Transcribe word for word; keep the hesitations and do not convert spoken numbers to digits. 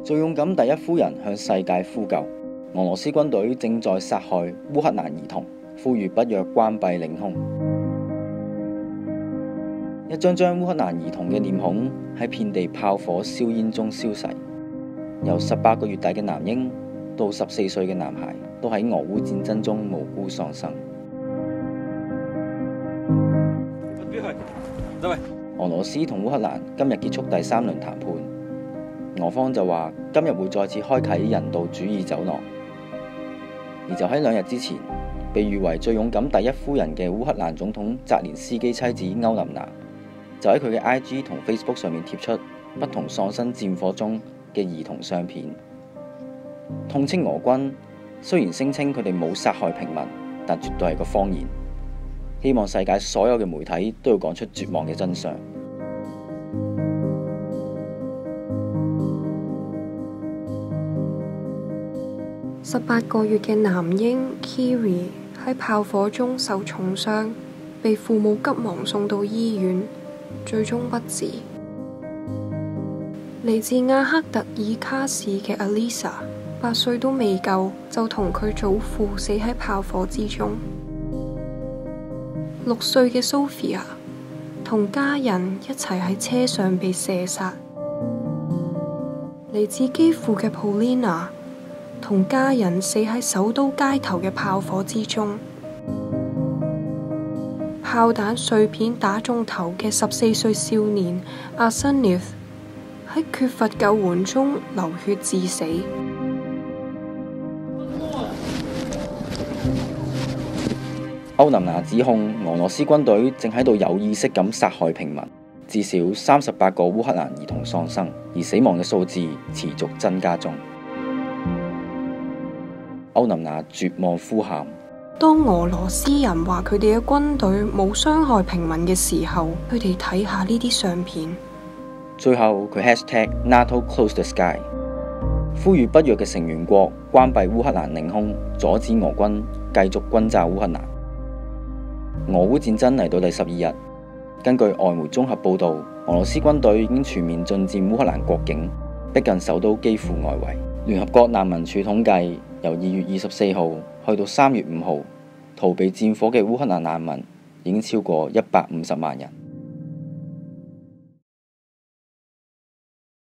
最勇敢第一夫人向世界呼救，俄羅斯軍隊正在殺害烏克蘭兒童，呼籲北約關閉領空。一張張烏克蘭兒童嘅臉孔喺遍地炮火硝煙中消逝，由十八個月大嘅男嬰到十四歲嘅男孩，都喺俄烏戰爭中無辜喪生。俄羅斯同烏克蘭今日結束第三輪談判，俄方就話今日會再次開啟人道主義走廊。而就喺兩日之前，被譽為最勇敢第一夫人嘅烏克蘭總統澤連斯基妻子歐琳娜，就喺佢嘅 I G 同 Facebook 上面貼出不同喪生戰火中嘅兒童相片，痛斥俄軍雖然聲稱佢哋冇殺害平民，但絕對係個謊言。希望世界所有嘅媒體都要講出絕望嘅真相。 十八個月嘅男嬰 Kiri 喺炮火中受重傷，被父母急忙送到醫院，最終不治。嚟自阿克特爾卡市嘅 Alisa， 八歲都未夠，就同佢祖父死喺炮火之中。六歲嘅 Sophia 同家人一齊喺車上被射殺。嚟自基輔嘅 Paulina 同家人死喺首都街頭嘅炮火之中。炮彈碎片打中頭嘅十四歲少年 Arseniev 喺缺乏救援中流血致死。 歐琳娜指控俄羅斯軍隊正喺度有意識咁殺害平民，至少三十八個烏克蘭兒童喪生，而死亡嘅數字持續增加中。歐琳娜絕望呼喊： 當俄羅斯人話佢哋嘅軍隊冇傷害平民嘅時候，佢哋睇下呢啲相片。 最後佢 hashtag NATO close the sky， 呼籲北約嘅成員國關閉烏克蘭領空，阻止俄軍繼續轟炸烏克蘭。俄烏戰爭嚟到第十二日，根據外媒綜合報道，俄羅斯軍隊已經全面進佔烏克蘭國境，逼近首都基輔外圍。聯合國難民署統計，由二月二十四號去到三月五號，逃避戰火嘅烏克蘭難民已經超過一百五十萬人。